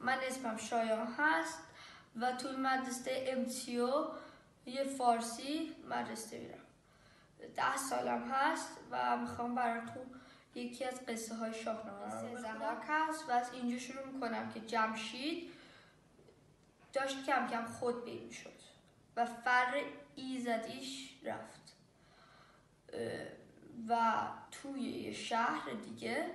من اسمم شایان هست و توی مدرسه MTO یه فارسی مدرسه میرم. 10 سالم هست و میخوام براتون یکی از قصه های شاهنامه رو بخونم هست و از اینجا شروع میکنم که جمشید داشت کم کم خودبین شد و فر ایزدیش رفت و توی یه شهر دیگه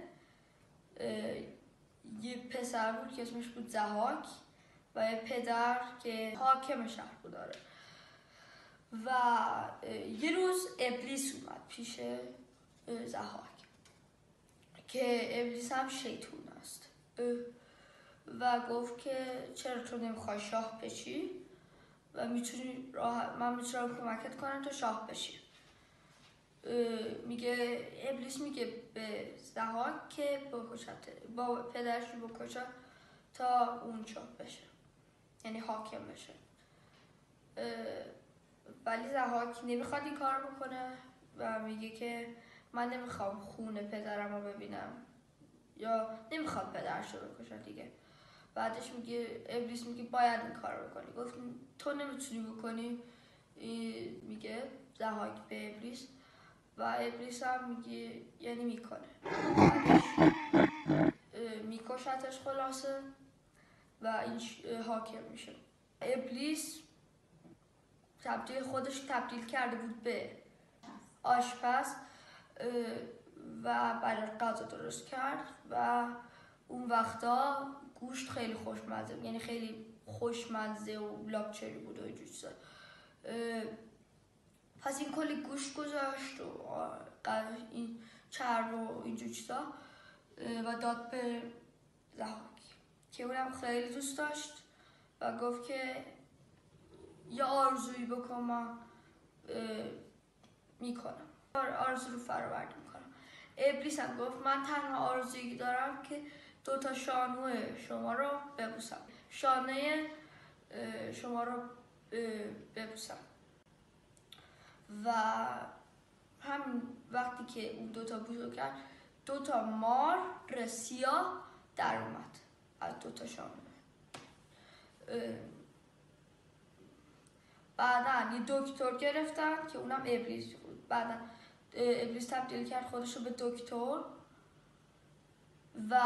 یه پسر بود که اسمش بود ضحاک و یه پدر که حاکم شهر بود داره و یه روز ابلیس اومد پیش ضحاک که ابلیس هم شیطون است و گفت که چرا تو نمیخوای شاه بشی و من میتونم کمکت کنم تا شاه بشی. ابلیس میگه به ضحاک که با پدرش رو بکشه تا اون شاه بشه، یعنی حاکم بشه. ولی ضحاک نمیخواد این کار بکنه و میگه که من نمیخوام خون پدرم رو ببینم یا نمیخواد پدرش رو بکشه دیگه. بعدش ابلیس میگه باید این کار رو بکنی. گفت تو نمیتونی بکنی، میگه ضحاک به ابلیس و ابلیس هم میگه یعنی میکنه. بعدش میکشتش خلاصه و این حاکم میشه. ابلیس خودش تبدیل کرده بود به آشپز و برای غذا درست کرد و اون وقتا گوشت خیلی خوشمزه، یعنی خیلی خوشمزه و لاکچری بود و اینجور چیزا. پس این کلی گوشت گذاشت و این چرب و اینجور چیزا و داد به ضحاک که اونم خیلی دوست داشت و گفت که یه آرزویی بکن، من میکنم، آرزو رو فرآورده میکنم. ابلیس هم گفت من تنها آرزویی دارم که 2 شانه شما رو ببوسم، شانه شما رو ببوسم. و همین وقتی که اون 2 بوسو کرد 2 مار سیاه در اومد از 2 شانه. بعدا یه دکتر گرفتن که اونم ابلیس بود. بعدا ابلیس تبدیل کرد خودش رو به دکتر و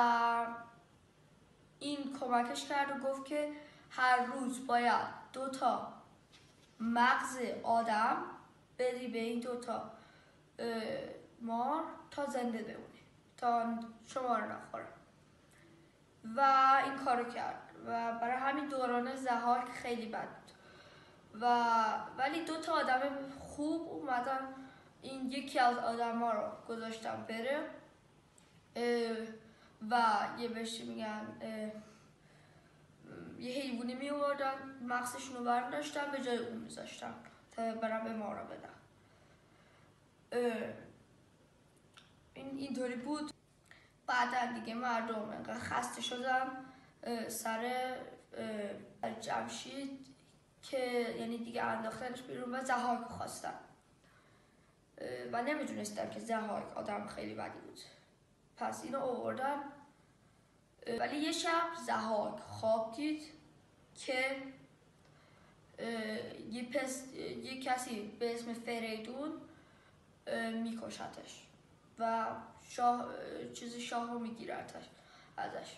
این کمکش کرد و گفت که هر روز باید 2 مغز آدم بدی به این 2 مار تا زنده بمونه، تا شما رو نخوره. و این کارو کرد و برای همین دوران ضحاک خیلی بد بود ولی 2 آدم خوب اومدن این یکی از آدم ها رو گذاشتن بره و یه بهش میگن یه حیوانی می آوردن مغزشون رو برداشتن به جای اون میذاشتن تا برن به مارا بدن. اینطوری بود. بعدا دیگه مردم انقدر خسته شدن سر جمشید که یعنی دیگه انداختنش بیرون و ضحاک خواستن و نمیدونستن که ضحاک آدم خیلی بدی بود. پس اینو آوردن. ولی یه شب ضحاک خواب دید که یه کسی به اسم فریدون میکشتش و شاه رو میگیرتش ازش.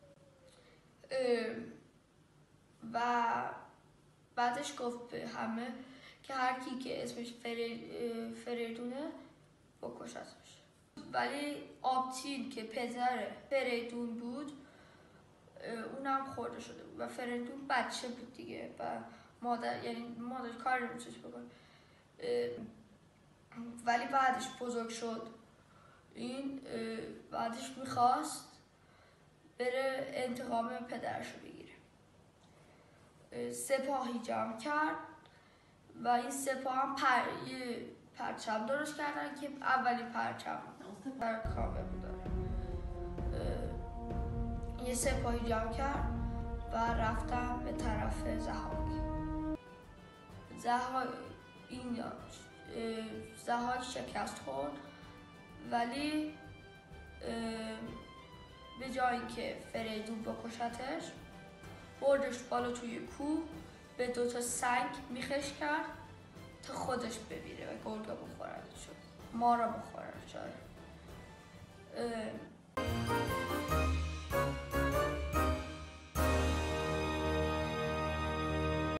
و بعدش گفت به همه که هر کی که اسمش فریدونه بکشتش. ولی آبتین که پدر فریدون بود اونم خورده شده بود و فریدون بچه بود دیگه و مادر کار نمیتونست بکنه. ولی بعدش بزرگ شد. این بعدش میخواست بره انتقام پدرش رو بگیره. سپاهی جمع کرد و این سپاه هم یه پرچم درست کردن که اولین پرچم در کابه بود. یه سپاهی جمع کرد و رفتن به طرف ضحاک شکست خورد ولی به جای اینکه فریدون بکشتش بردش بالا توی کوه، به 2 سنگ میخش کرد تا خودش بمیره و گرگا بخورن شد، ما را بخورن شد.